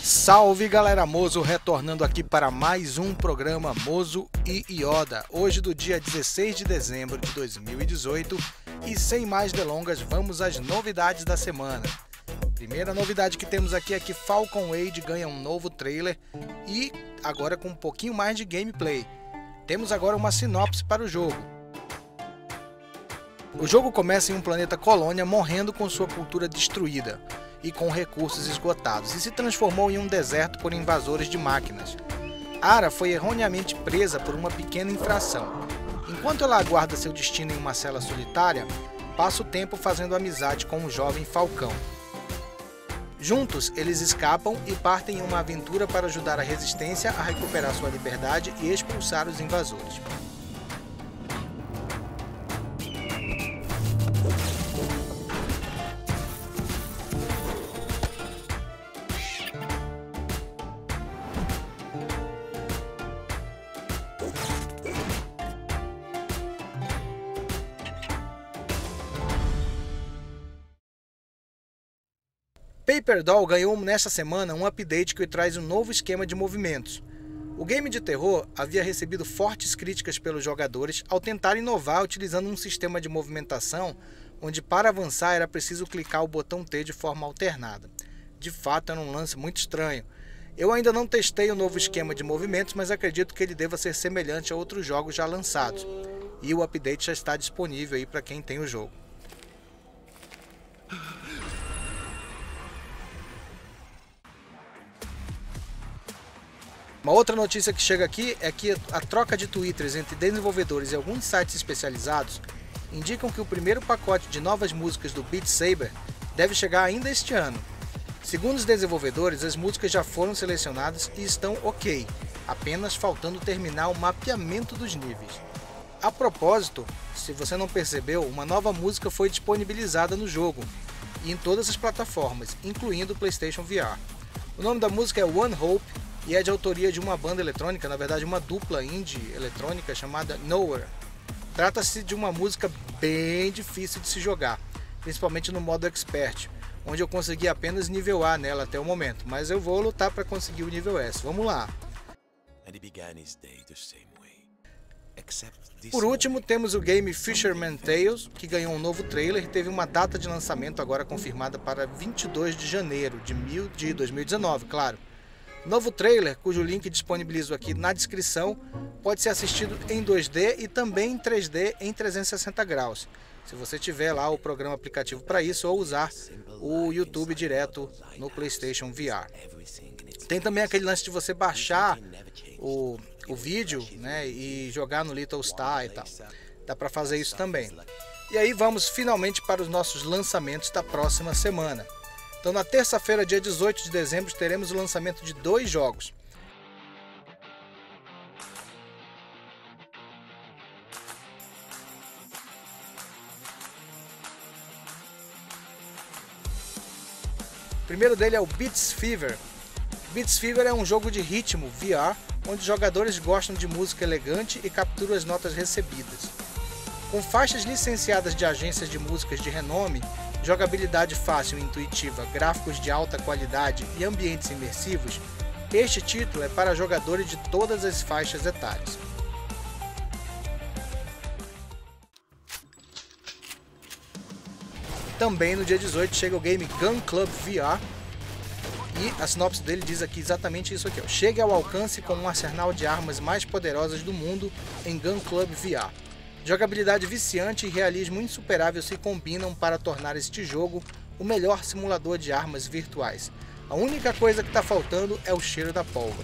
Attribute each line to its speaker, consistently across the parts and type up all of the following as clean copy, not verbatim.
Speaker 1: Salve galera, Mozo retornando aqui para mais um programa Mozo e Yoda, hoje do dia 16 de dezembro de 2018 e sem mais delongas vamos às novidades da semana. Primeira novidade que temos aqui é que Falcon Age ganha um novo trailer e agora com um pouquinho mais de gameplay. Temos agora uma sinopse para o jogo. O jogo começa em um planeta colônia morrendo com sua cultura destruída e com recursos esgotados, e se transformou em um deserto por invasores de máquinas. Ara foi erroneamente presa por uma pequena infração. Enquanto ela aguarda seu destino em uma cela solitária, passa o tempo fazendo amizade com um jovem falcão. Juntos, eles escapam e partem em uma aventura para ajudar a resistência a recuperar sua liberdade e expulsar os invasores. Paper Doll ganhou nesta semana um update que traz um novo esquema de movimentos. O game de terror havia recebido fortes críticas pelos jogadores ao tentar inovar utilizando um sistema de movimentação onde para avançar era preciso clicar o botão T de forma alternada. De fato era um lance muito estranho. Eu ainda não testei o novo esquema de movimentos, mas acredito que ele deva ser semelhante a outros jogos já lançados. E o update já está disponível aí para quem tem o jogo. Uma outra notícia que chega aqui é que a troca de twitters entre desenvolvedores e alguns sites especializados indicam que o primeiro pacote de novas músicas do Beat Saber deve chegar ainda este ano. Segundo os desenvolvedores, as músicas já foram selecionadas e estão ok, apenas faltando terminar o mapeamento dos níveis. A propósito, se você não percebeu, uma nova música foi disponibilizada no jogo e em todas as plataformas, incluindo o PlayStation VR. O nome da música é One Hope e é de autoria de uma banda eletrônica, na verdade uma dupla indie eletrônica chamada Nowhere. Trata-se de uma música bem difícil de se jogar, principalmente no modo Expert, onde eu consegui apenas nível A nela até o momento, mas eu vou lutar para conseguir o nível S. Vamos lá! Por último, temos o game Fisherman Tales, que ganhou um novo trailer e teve uma data de lançamento agora confirmada para 22 de janeiro de 2019, claro. Novo trailer, cujo link disponibilizo aqui na descrição, pode ser assistido em 2D e também em 3D em 360 graus, se você tiver lá o programa aplicativo para isso ou usar o YouTube direto no PlayStation VR. Tem também aquele lance de você baixar o vídeo, né, e jogar no Little Star e tal. Dá para fazer isso também. E aí vamos finalmente para os nossos lançamentos da próxima semana. Então na terça-feira, dia 18 de dezembro, teremos o lançamento de 2 jogos. O primeiro dele é o Beats Fever. Beats Fever é um jogo de ritmo VR, onde jogadores gostam de música elegante e capturam as notas recebidas. Com faixas licenciadas de agências de músicas de renome, jogabilidade fácil e intuitiva, gráficos de alta qualidade e ambientes imersivos, este título é para jogadores de todas as faixas etárias. Também no dia 18 chega o game Gun Club VR e a sinopse dele diz aqui exatamente isso aqui. Chegue ao alcance com um arsenal de armas mais poderosas do mundo em Gun Club VR. Jogabilidade viciante e realismo insuperável se combinam para tornar este jogo o melhor simulador de armas virtuais. A única coisa que está faltando é o cheiro da pólvora.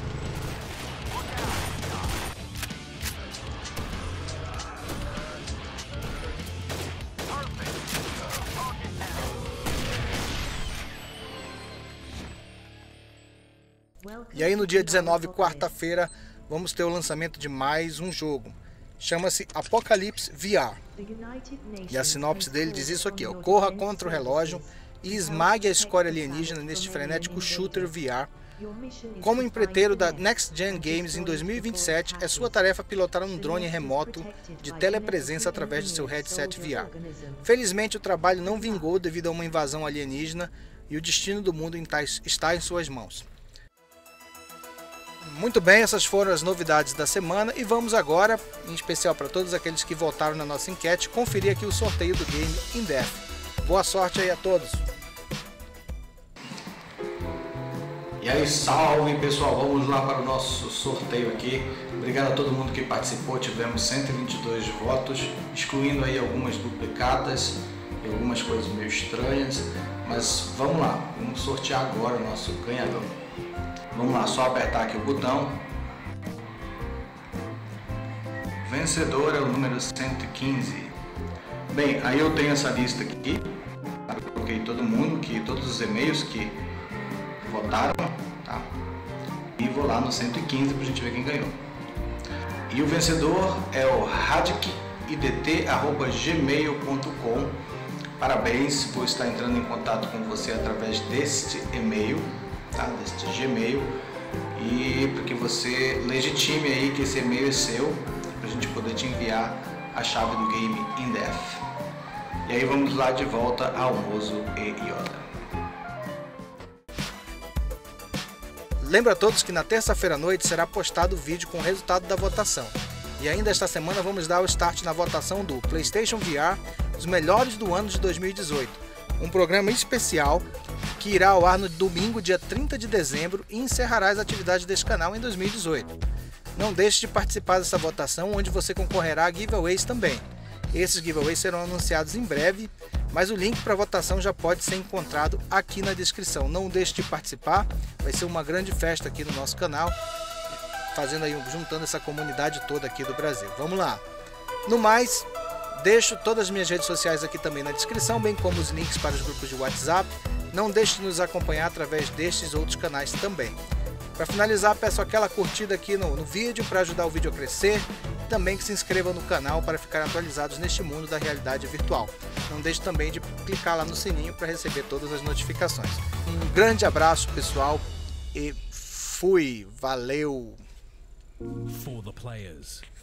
Speaker 1: E aí no dia 19, quarta-feira, vamos ter o lançamento de mais um jogo. Chama-se Apocalypse VR. E a sinopse dele diz isso aqui, ó. Corra contra o relógio e esmague a escória alienígena neste frenético shooter VR. Como empreiteiro da Next Gen Games em 2027, é sua tarefa pilotar um drone remoto de telepresença através de seu headset VR. Felizmente o trabalho não vingou devido a uma invasão alienígena e o destino do mundo está em suas mãos. Muito bem, essas foram as novidades da semana e vamos agora, em especial para todos aqueles que votaram na nossa enquete, conferir aqui o sorteio do game In Death. Boa sorte aí a todos!
Speaker 2: E aí, salve pessoal, vamos lá para o nosso sorteio aqui. Obrigado a todo mundo que participou, tivemos 122 votos, excluindo aí algumas duplicadas e algumas coisas meio estranhas, mas vamos lá, vamos sortear agora o nosso ganhador. Vamos lá, só apertar aqui o botão. Vencedor é o número 115. Bem, aí eu tenho essa lista aqui, eu coloquei todo mundo, todos os e-mails que votaram, tá? E vou lá no 115 para a gente ver quem ganhou. E o vencedor é o radikidt@gmail.com. Parabéns por estar entrando em contato com você através deste e-mail, tá? Deste Gmail, e para que você legitime aí que esse e-mail é seu, para a gente poder te enviar a chave do game In Death. E aí vamos lá de volta ao Mozo e Yoda.
Speaker 1: Lembro a todos que na terça-feira à noite será postado o vídeo com o resultado da votação. E ainda esta semana vamos dar o start na votação do PlayStation VR, os melhores do ano de 2018. Um programa especial que irá ao ar no domingo, dia 30 de dezembro, e encerrará as atividades deste canal em 2018. Não deixe de participar dessa votação, onde você concorrerá a giveaways também. Esses giveaways serão anunciados em breve, mas o link para a votação já pode ser encontrado aqui na descrição. Não deixe de participar, vai ser uma grande festa aqui no nosso canal, juntando essa comunidade toda aqui do Brasil. Vamos lá! No mais, deixo todas as minhas redes sociais aqui também na descrição, bem como os links para os grupos de WhatsApp. Não deixe de nos acompanhar através destes outros canais também. Para finalizar, peço aquela curtida aqui no vídeo para ajudar o vídeo a crescer. Também que se inscrevam no canal para ficar atualizados neste mundo da realidade virtual. Não deixe também de clicar lá no sininho para receber todas as notificações. Um grande abraço, pessoal, e fui! Valeu!
Speaker 3: For the players.